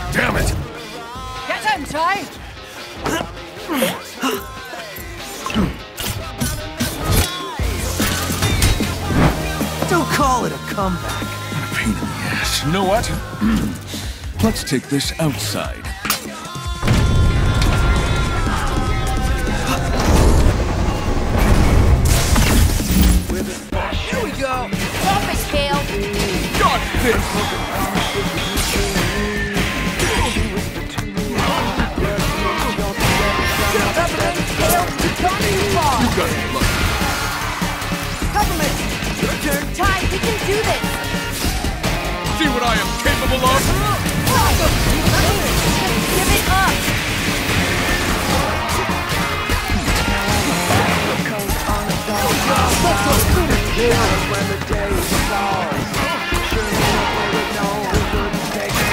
Damn it! Get him, Ty! Don't call it a comeback. What a pain in the ass. You know what? Let's take this outside. Here we go! Stop it, Kale! Got this! Peppermint, Kale, you've gone too far! You got it, look. Peppermint! Your turn! Ty, we can do this! See what I am capable of? Give it up! When the day falls, sure with no wouldn't take it.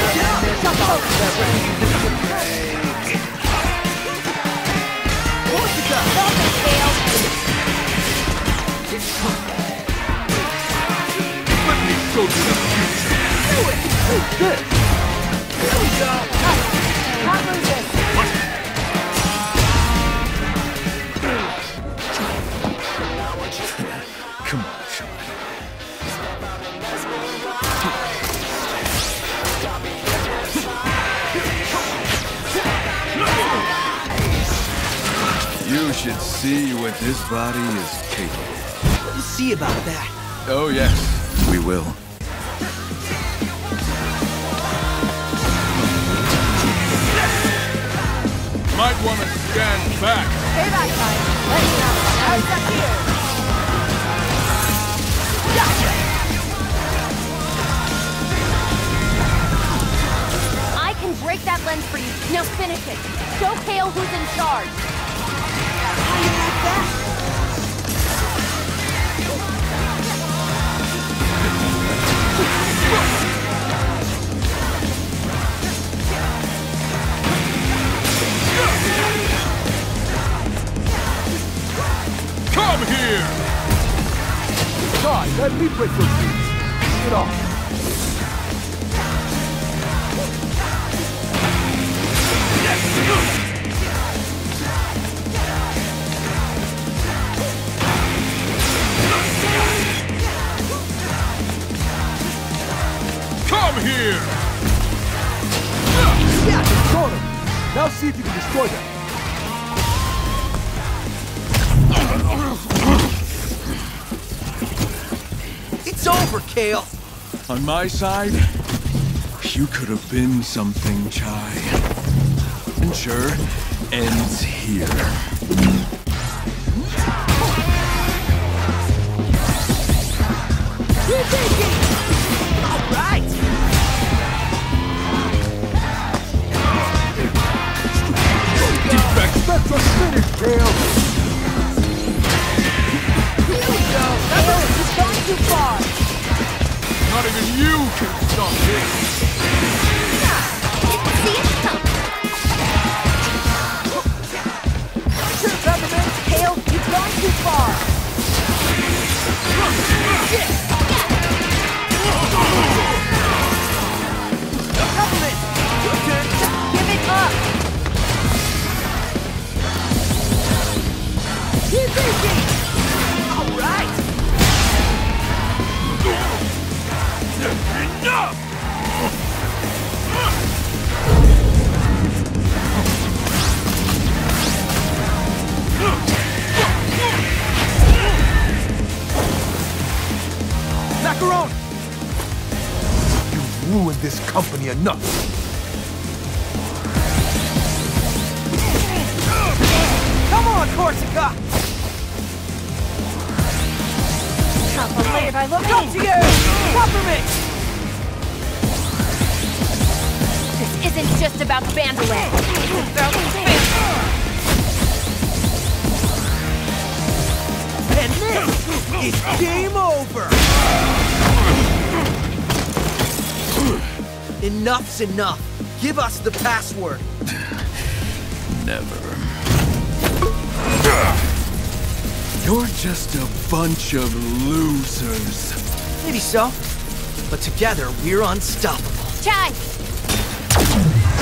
Let me show you the future. Do it! Good. Here we go! Can't lose this! Come on, Sean. You should see what this body is capable of. We'll see about that. Oh, yes, we will. Might want to stand back. Stay back, Ty. Let's go. How's that here? I can break that lens for you. Now finish it. Show Kale who's in charge. How do you like that? Come here! God, let me break those things. Get off. Come here! Yeah, destroy them. Now see if you can destroy them. It's over, Kale. On my side, you could have been something, Chai. And sure, ends here. All right. Defect! That's a finish, Kale. Here we go. You've gone too far. Not even you can stop this! See it come. Sure, Peppermint. Kale, you've gone too far. Peppermint, your turn. Give it up. Keep thinking. All right. Enough! Macaron! You've ruined this company enough. Come on, Corsica. Can't believe I looked up to you. Peppermint. This isn't just about Vandelay. And this is game over. Enough's enough. Give us the password. Never. You're just a bunch of losers. Maybe so. But together, we're unstoppable. Chai!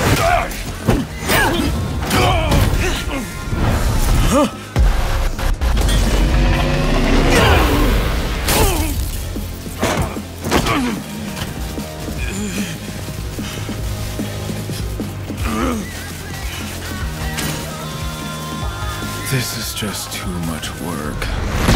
This is just too much work.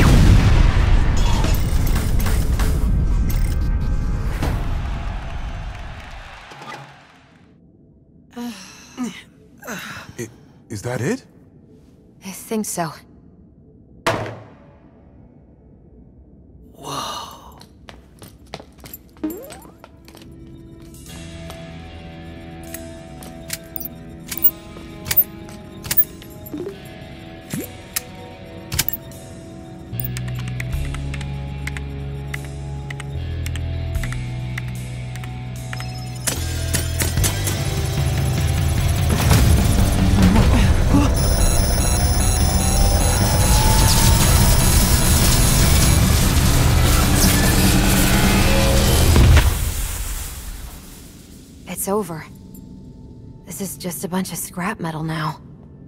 Is that it? I think so. It's over. This is just a bunch of scrap metal now.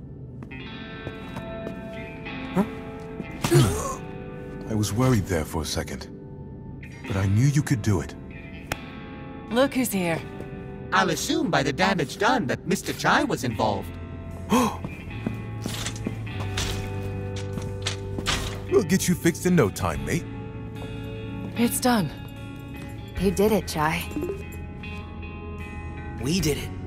I was worried there for a second. But I knew you could do it. Look who's here. I'll assume by the damage done that Mr. Chai was involved. We'll get you fixed in no time, mate. It's done. You did it, Chai. We did it.